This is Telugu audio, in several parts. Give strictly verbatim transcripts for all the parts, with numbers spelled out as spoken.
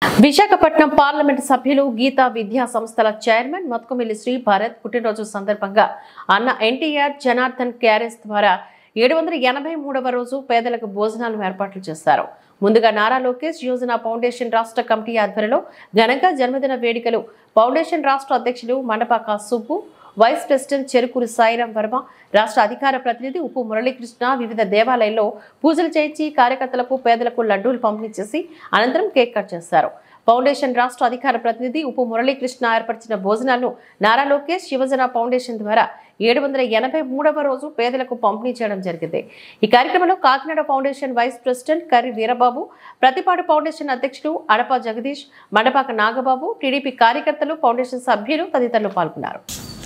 విశాఖపట్నం పార్లమెంట్ సభ్యులు గీతా విద్యా సంస్థల చైర్మన్ మత్కుమిల్లి శ్రీ భారత్ పుట్టినరోజు సందర్భంగా అన్న ఎన్టీఆర్ జనార్దన్ క్యారేజ్ ద్వారా ఏడు వందల ఎనభై మూడవ రోజు పేదలకు భోజనాలు ఏర్పాట్లు చేశారు. ముందుగా నారా లోకేష్ యోజన ఫౌండేషన్ రాష్ట్ర కమిటీ ఆధ్వర్యంలో ఘనంగా జన్మదిన వేడుకలు ఫౌండేషన్ రాష్ట్ర అధ్యక్షులు మండపాక సుబ్బు, వైస్ ప్రెసిడెంట్ చెరుకూరి సాయిరాం వర్మ, రాష్ట్ర అధికార ప్రతినిధి ఉప్పు మురళీకృష్ణ వివిధ దేవాలయాల్లో పూజలు చేయించి కార్యకర్తలకు పేదలకు లడ్డూలు పంపిణీ చేసి అనంతరం కేక్ కట్ చేశారు. ఫౌండేషన్ రాష్ట్ర అధికార ప్రతినిధి ఉప్పు మురళీకృష్ణ ఏర్పరిచిన భోజనాలను నారా లోకేష్ యువజన ఫౌండేషన్ ద్వారా ఏడు వందల ఎనభై మూడవ రోజు పేదలకు పంపిణీ చేయడం జరిగింది. ఈ కార్యక్రమంలో Kakinada foundation vice president Karri Veerababu, Prathipadu foundation అధ్యక్షుడు అడప జగదీష్, మండపాక నాగబాబు, టీడీపీ కార్యకర్తలు, ఫౌండేషన్ సభ్యులు తదితరులు పాల్గొన్నారు.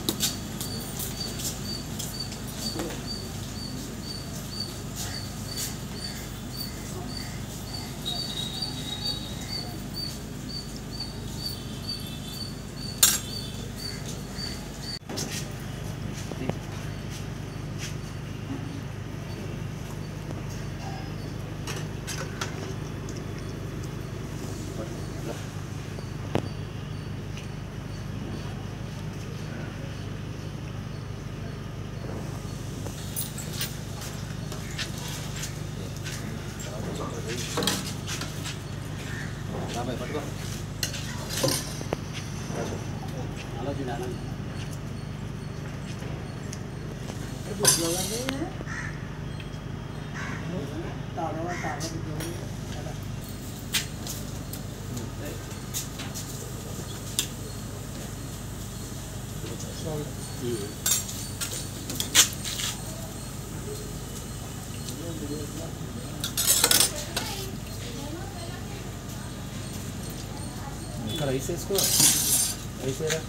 రైస్ వేసుకో రైస్ వేరా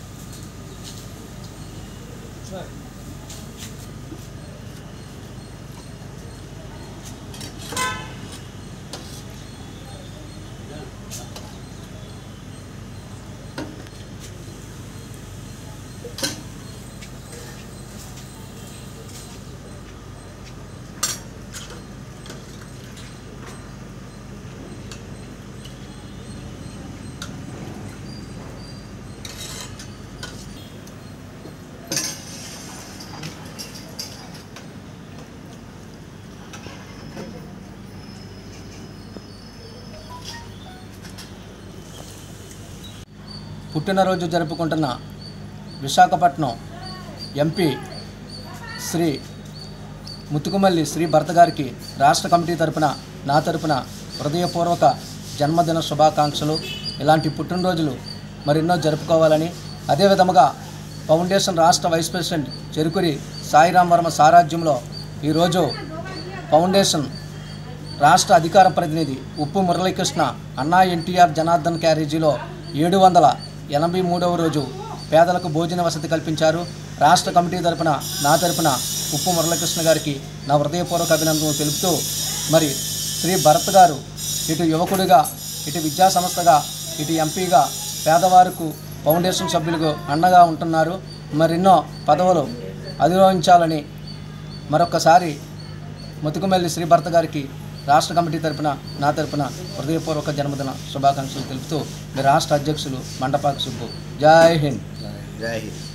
పుట్టినరోజు జరుపుకుంటున్న విశాఖపట్నం ఎంపీ శ్రీ ముత్తుకుమల్లి శ్రీ భరత్ గారికి రాష్ట్ర కమిటీ తరపున నా తరపున హృదయపూర్వక జన్మదిన శుభాకాంక్షలు. ఇలాంటి పుట్టినరోజులు మరెన్నో జరుపుకోవాలని, అదేవిధముగా ఫౌండేషన్ రాష్ట్ర వైస్ ప్రెసిడెంట్ చెరుకూరి సాయిరాం వర్మ సారథ్యంలో ఈరోజు ఫౌండేషన్ రాష్ట్ర అధికార ప్రతినిధి ఉప్పు మురళీకృష్ణ అన్నా ఎన్టీఆర్ జనార్దన్ క్యారేజీలో ఏడు వందల ఎనభై మూడవ రోజు పేదలకు భోజన వసతి కల్పించారు. రాష్ట్ర కమిటీ తరపున నా తరపున ఉప్పు మురళీకృష్ణ గారికి నా హృదయపూర్వక అభినందనలు తెలుపుతూ, మరి శ్రీ భరత్ గారు ఇటు యువకుడిగా, ఇటు విద్యా సంస్థగా, ఇటు ఎంపీగా పేదవారికి ఫౌండేషన్ సభ్యులకు అండగా ఉంటున్నారు. మరెన్నో పదవులు అధిరోహించాలని మరొకసారి ముత్తుకుమల్లి శ్రీ భరత్ గారికి రాష్ట్ర కమిటీ తరపున నా తరపున హృదయపూర్వక జన్మదిన శుభాకాంక్షలు తెలుపుతూ మీ రాష్ట్ర అధ్యక్షులు మండపాక సుబ్బు. జై హింద్. జై హింద్.